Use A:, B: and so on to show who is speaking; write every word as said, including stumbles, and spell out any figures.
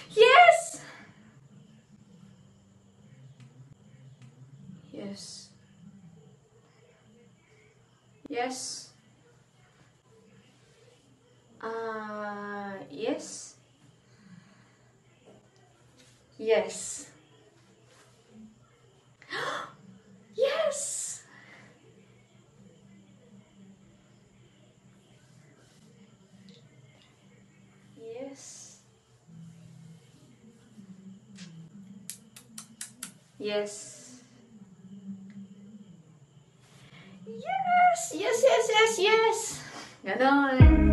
A: Yes! Yes. Yes. Uh, yes. Yes. Yes! Yes. Yes. Yes! Yes, yes, yes, yes! Ganon.